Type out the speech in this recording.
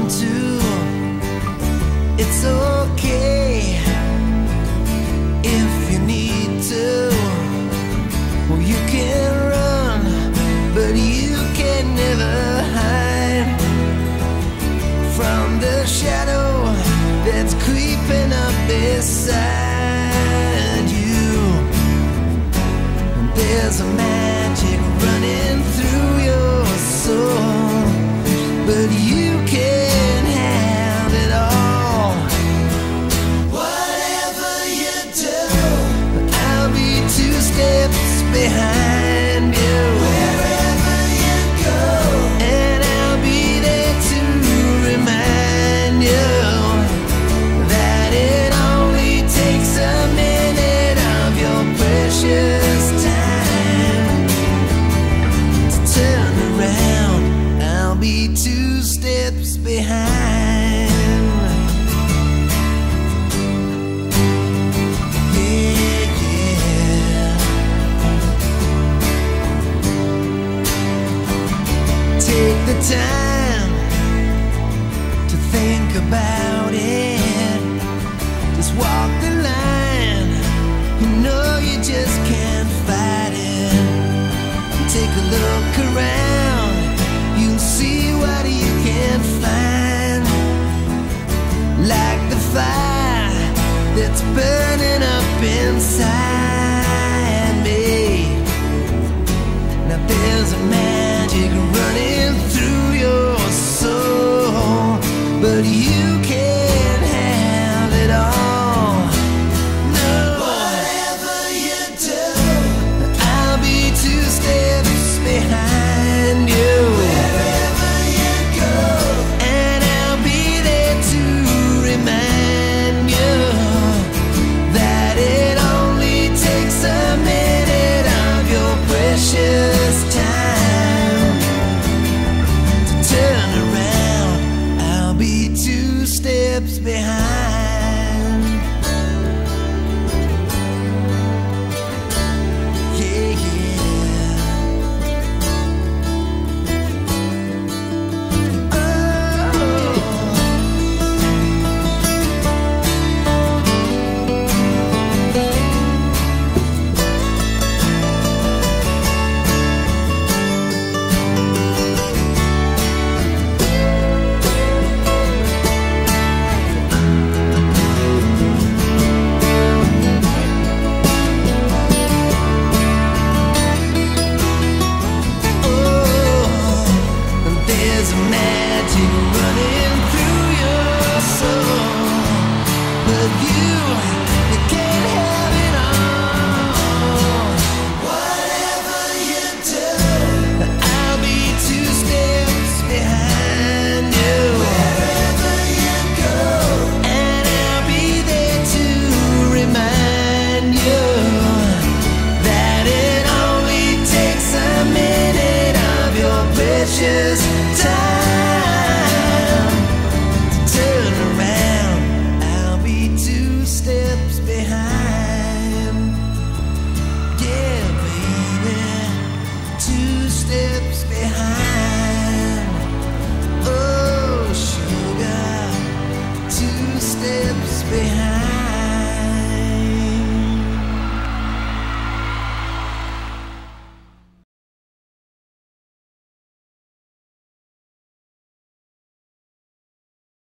to. It's okay if you need to. Well, you can run, but you can never hide from the shadow that's creeping up beside you. There's a magic running through your soul, but you can't have it all. Whatever you do, I'll be 2 steps behind you. Wherever you go, and I'll be there to remind you that it only takes a minute of your precious time to turn around. I'll be 2 steps behind. Yeah, yeah. Take the time to think about it. Just walk the line. You know you just can't fight it. Take a look around. You'll see what you can find. Like the fire that's burning up inside me. Now there's a magic running through your soul, but you can't have it all. No. Whatever you do, I'll be 2 steps behind you. Wherever you go, and I'll be there to remind you that it only takes a minute of your precious time to turn around. I'll be 2 steps behind. Yeah, yeah. There's magic running through your soul, but you can't have it all. Whatever you do, I'll be 2 steps behind you. Wherever you go, and I'll be there to remind you that it only takes a minute of your precious time to turn around. I'll be 2 steps behind. Yeah, baby, 2 steps behind. Oh, sugar, 2 steps behind.